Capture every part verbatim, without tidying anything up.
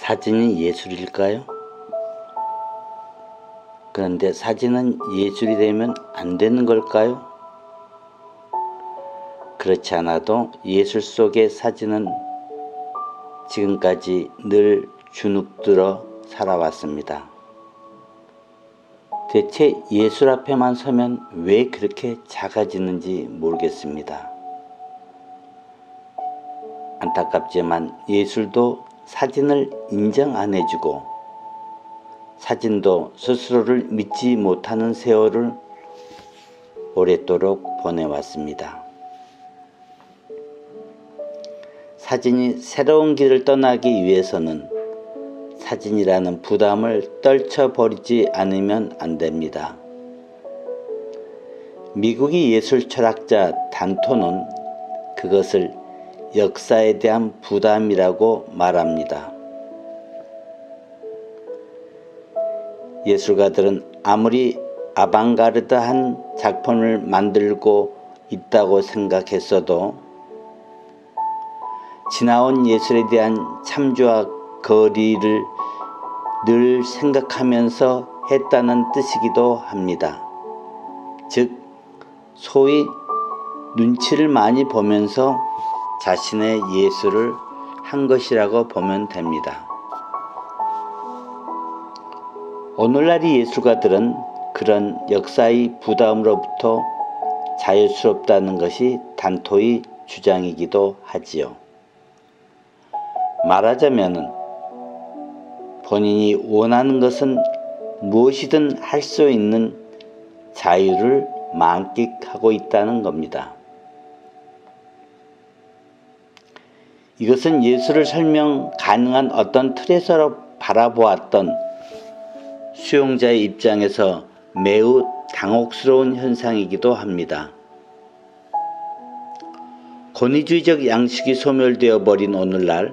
사진이 예술일까요? 그런데 사진은 예술이 되면 안 되는 걸까요? 그렇지 않아도 예술 속의 사진은 지금까지 늘 주눅들어 살아왔습니다. 대체 예술 앞에만 서면 왜 그렇게 작아지는지 모르겠습니다. 안타깝지만 예술도 사진을 인정 안 해주고 사진도 스스로를 믿지 못하는 세월을 오랫도록 보내왔습니다. 사진이 새로운 길을 떠나기 위해서는 사진이라는 부담을 떨쳐버리지 않으면 안 됩니다. 미국의 예술 철학자 단토는 그것을 역사에 대한 부담이라고 말합니다. 예술가들은 아무리 아방가르드한 작품을 만들고 있다고 생각했어도 지나온 예술에 대한 참조와 거리를 늘 생각하면서 했다는 뜻이기도 합니다. 즉, 소위 눈치를 많이 보면서 자신의 예술을 한 것이라고 보면 됩니다. 오늘날의 예술가들은 그런 역사의 부담으로부터 자유스럽다는 것이 단토의 주장이기도 하지요. 말하자면 본인이 원하는 것은 무엇이든 할 수 있는 자유를 만끽하고 있다는 겁니다. 이것은 예술을 설명 가능한 어떤 틀에서 바라보았던 수용자의 입장에서 매우 당혹스러운 현상이기도 합니다. 권위주의적 양식이 소멸되어 버린 오늘날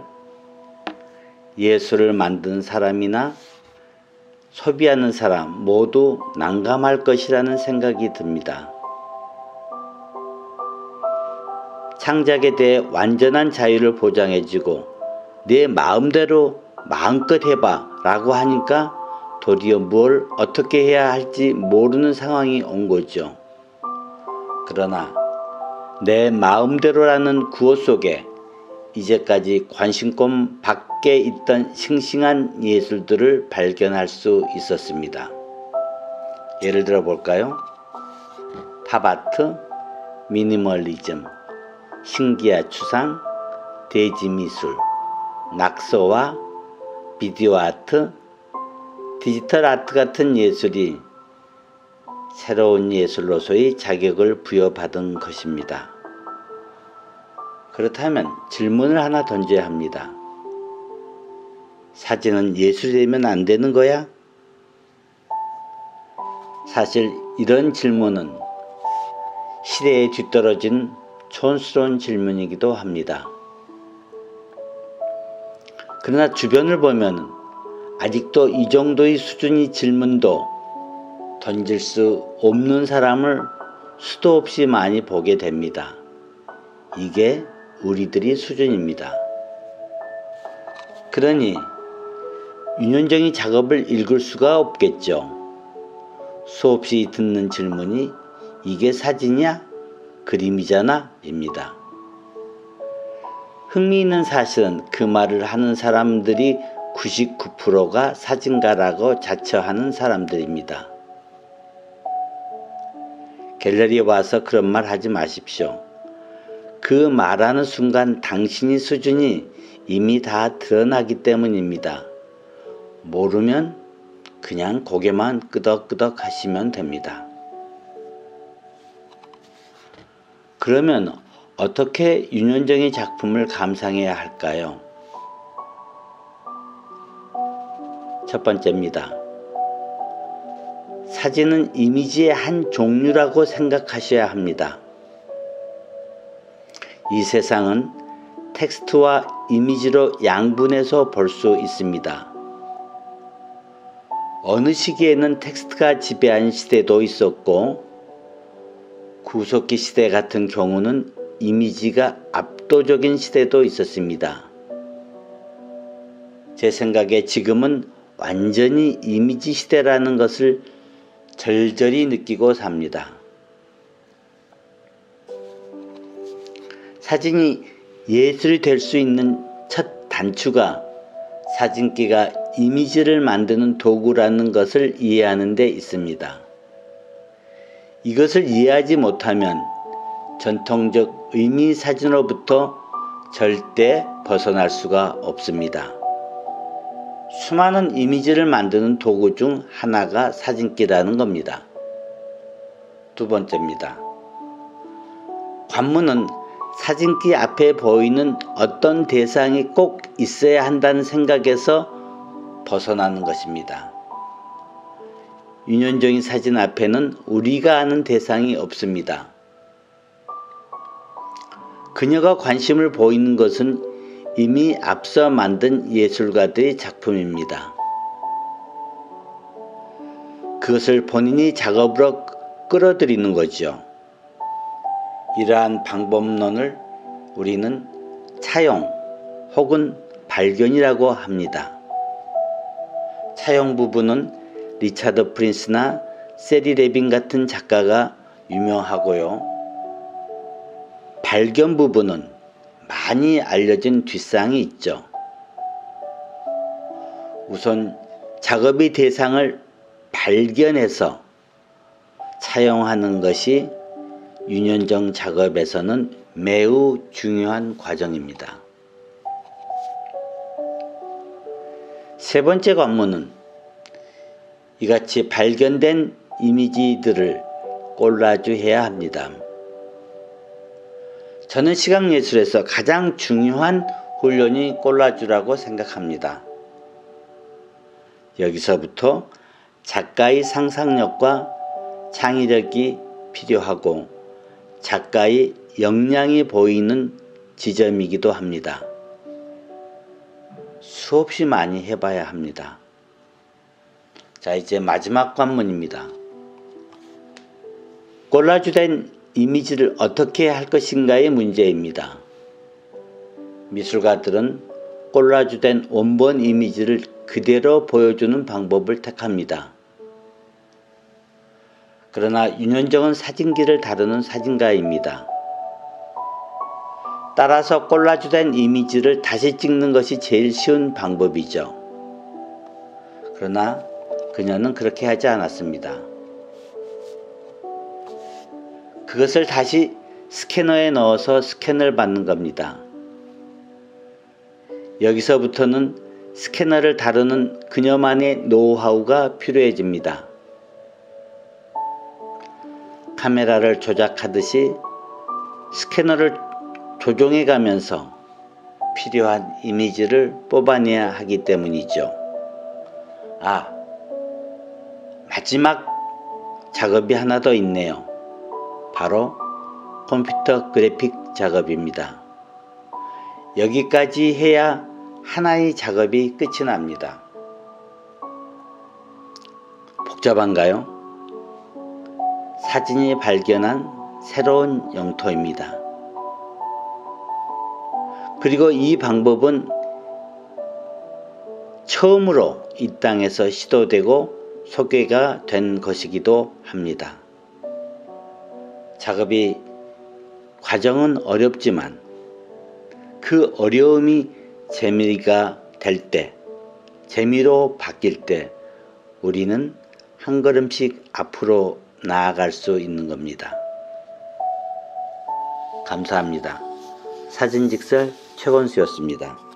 예술을 만든 사람이나 소비하는 사람 모두 난감할 것이라는 생각이 듭니다. 창작에 대해 완전한 자유를 보장해주고 내 마음대로 마음껏 해봐 라고 하니까 도리어 뭘 어떻게 해야 할지 모르는 상황이 온 거죠. 그러나 내 마음대로라는 구호 속에 이제까지 관심권 밖에 있던 싱싱한 예술들을 발견할 수 있었습니다. 예를 들어 볼까요? 팝아트, 미니멀리즘, 신기하 추상, 대지미술, 낙서와 비디오 아트, 디지털 아트 같은 예술이 새로운 예술로서의 자격을 부여받은 것입니다. 그렇다면 질문을 하나 던져야 합니다. 사진은 예술이 되면 안 되는 거야? 사실 이런 질문은 시대에 뒤떨어진 촌스러운 질문이기도 합니다. 그러나 주변을 보면 아직도 이 정도의 수준의 질문도 던질 수 없는 사람을 수도 없이 많이 보게 됩니다. 이게 우리들의 수준입니다. 그러니 윤현정의 작업을 읽을 수가 없겠죠. 수없이 듣는 질문이 이게 사진이야? 그림이잖아? 입니다. 흥미있는 사실은 그 말을 하는 사람들이 구십구 퍼센트가 사진가라고 자처하는 사람들입니다. 갤러리에 와서 그런 말 하지 마십시오. 그 말하는 순간 당신의 수준이 이미 다 드러나기 때문입니다. 모르면 그냥 고개만 끄덕끄덕 하시면 됩니다. 그러면 어떻게 윤현정의 작품을 감상해야 할까요? 첫 번째입니다. 사진은 이미지의 한 종류라고 생각하셔야 합니다. 이 세상은 텍스트와 이미지로 양분해서 볼 수 있습니다. 어느 시기에는 텍스트가 지배한 시대도 있었고 구석기 시대 같은 경우는 이미지가 압도적인 시대도 있었습니다. 제 생각에 지금은 완전히 이미지 시대라는 것을 절절히 느끼고 삽니다. 사진이 예술이 될 수 있는 첫 단추가 사진기가 이미지를 만드는 도구라는 것을 이해하는 데 있습니다. 이것을 이해하지 못하면 전통적 의미 사진으로부터 절대 벗어날 수가 없습니다. 수많은 이미지를 만드는 도구 중 하나가 사진기라는 겁니다. 두 번째입니다. 관문은 사진기 앞에 보이는 어떤 대상이 꼭 있어야 한다는 생각에서 벗어나는 것입니다. 윤현정의 사진 앞에는 우리가 아는 대상이 없습니다. 그녀가 관심을 보이는 것은 이미 앞서 만든 예술가들의 작품입니다. 그것을 본인이 작업으로 끌어들이는 거죠. 이러한 방법론을 우리는 차용 혹은 발견이라고 합니다. 차용 부분은 리차드 프린스나 세리 레빈 같은 작가가 유명하고요. 발견 부분은 많이 알려진 뒷상이 있죠. 우선 작업의 대상을 발견해서 차용하는 것이 윤현정 작업에서는 매우 중요한 과정입니다. 세 번째 관문은 이같이 발견된 이미지들을 콜라주해야 합니다. 저는 시각예술에서 가장 중요한 훈련이 콜라주라고 생각합니다. 여기서부터 작가의 상상력과 창의력이 필요하고 작가의 역량이 보이는 지점이기도 합니다. 수없이 많이 해봐야 합니다. 자, 이제 마지막 관문입니다. 콜라주된 이미지를 어떻게 할 것인가의 문제입니다. 미술가들은 콜라주된 원본 이미지를 그대로 보여주는 방법을 택합니다. 그러나 윤현정은 사진기를 다루는 사진가입니다. 따라서 콜라주된 이미지를 다시 찍는 것이 제일 쉬운 방법이죠. 그러나 그녀는 그렇게 하지 않았습니다. 그것을 다시 스캐너에 넣어서 스캔을 받는 겁니다. 여기서부터는 스캐너를 다루는 그녀만의 노하우가 필요해집니다. 카메라를 조작하듯이 스캐너를 조종해 가면서 필요한 이미지를 뽑아내야 하기 때문이죠. 아, 마지막 작업이 하나 더 있네요. 바로 컴퓨터 그래픽 작업입니다. 여기까지 해야 하나의 작업이 끝이 납니다. 복잡한가요? 사진이 발견한 새로운 영토입니다. 그리고 이 방법은 처음으로 이 땅에서 시도되고 소개가 된 것이기도 합니다. 작업이 과정은 어렵지만 그 어려움이 재미가 될 때, 재미로 바뀔 때 우리는 한 걸음씩 앞으로 나아갈 수 있는 겁니다. 감사합니다. 사진직설 최건수였습니다.